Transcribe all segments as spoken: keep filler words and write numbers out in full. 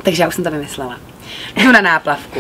Takže já už jsem to vymyslela. Jdu na náplavku.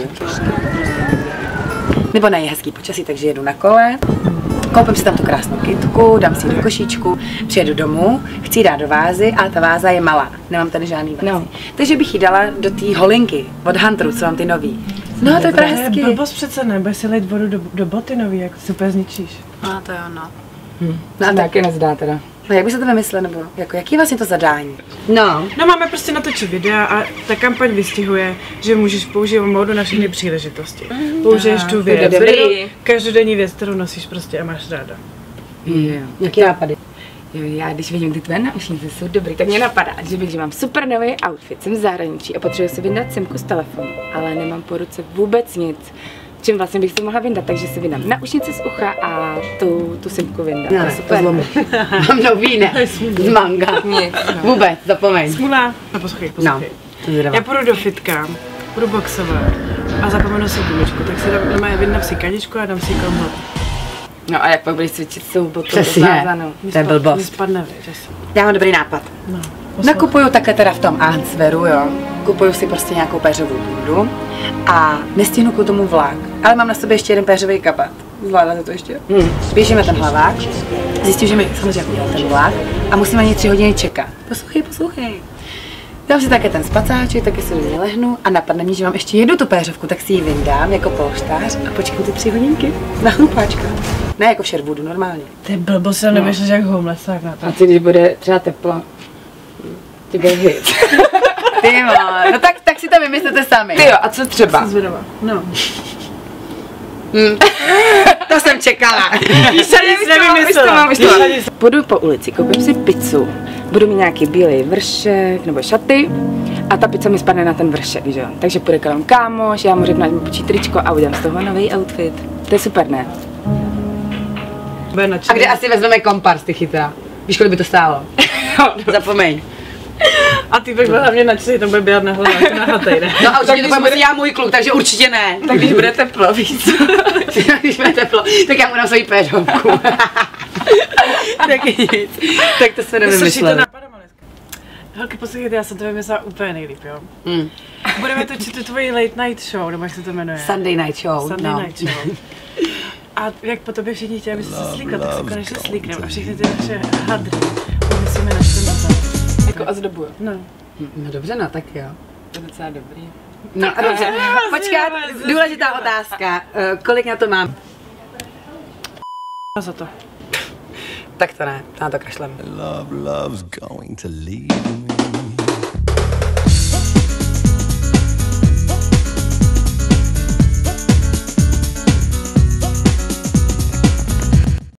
Nebo na hezký počasí, takže jedu na kole. Koupím si tam tu krásnou kytku, dám si ji do košíčku, přijedu domů, chci ji dát do vázy, ale ta váza je malá, nemám tady žádný vázy. No. Takže bych ji dala do té holinky od Hunteru, co mám ty nový. No, to je právě hezky. Blbost přece ne, budeš si lejt vodu do, do boty nový, jak si úplně zničíš. No, to jo, no. Hm. No a taky nezdá teda. No, jak by se to vymyslel, nebo jako, jaký je vlastně to zadání? No. No, máme prostě natočit videa a ta kampaň vystihuje, že můžeš používat módu na všechny příležitosti. Použiješ tu věc, každodenní věc, kterou nosíš prostě a máš ráda. Jo. Jaký nápady? Jo, já když vidím ty tvé náušnice jsou dobrý, tak mě napadá, že bych, že mám super nový outfit, jsem v zahraničí a potřebuji si vyndat simku z telefonu, ale nemám po ruce vůbec nic. Čím vlastně bych to mohla vyndat, takže si vydám naušnice z ucha a tu, tu simku vyndám. No, super. Mám nový, ne? Z manga. Nic, no. Vůbec, zapomeň. Smula. No poslouchej, poslouchej. No, já půjdu do fitka, budu boxovat a zapomenu si gumičku, tak si dám, dám, vyndám si kaničku a dám si kombo. No a jak pak budeš cvičit s tou botou Přesně, to je blbost. Mi spadne, víš. Já mám dobrý nápad. No, nakupuju takhle teda v tom Answeru, jo. Kupuju si prostě nějakou péřovou bundu a nestihnu k tomu vlak. Ale mám na sobě ještě jeden péřový kabát. Zvládáte to ještě? Hmm. Běžíme ten hlavák, zjistím, že mi samozřejmě udělal ten vlak a musím ani tři hodiny čekat. Poslouchej, poslouchej. Dám si také ten spacáček, taky si do něj lehnu a napadne mi, že mám ještě jednu tu péřovku, tak si ji vyndám jako polštář a počkám ty tři hodinky na chlupáčka. Ne jako v Sherwoodu, normálně. Ty blbo se nevyšleš jak homelessák na to. A ty, když bude třeba teplo, ty bude hit. Ty jo, no tak, tak si to vymyslete sami. Ty jo, a co třeba? Jsem zvědavá. No. Hmm. To jsem čekala. Víš, se nic nevymyslela. Půjdu po ulici, koupím si pizzu, budu mít nějaký bílej vršek nebo šaty a ta pizza mi spadne na ten vršek, že jo. Takže půjde kolem kámoš, já mu řeknu, ať mi počí tričko a udělám z toho nový outfit. To je super, ne? A kde asi vezmeme kompars, ty chytrá? Víš, kolik by to stálo? Zapomeň. A ty bych byl hlavně nadšený, tam bude běhat na hlavě, jako na hatej, ne? No a určitě to bude bude... já můj kluk, takže určitě ne. Tak když bude teplo, víc. Když bude teplo, tak já mu dám svoji péřovku. Taky nic. Tak to se nevymysleli. Holky, poslouchejte, já jsem to vymyslela úplně nejlíp, jo? Mm. Budeme točit tu tvoji late night show, nebo jak se to jmenuje? Sunday night show. Sunday no. night show. A jak po tobě všichni chtěli, aby se slíkla, tak se konečně slíkneme a všechny ty naše hadry pomyslíme na ten dotaz. Jako ozdobu. No. No dobře, no tak jo. To je docela dobrý. No a dobře, počkat, důležitá otázka, uh, kolik na to mám? Za to. Tak to ne, na to kašlem. Love, love's going to leave.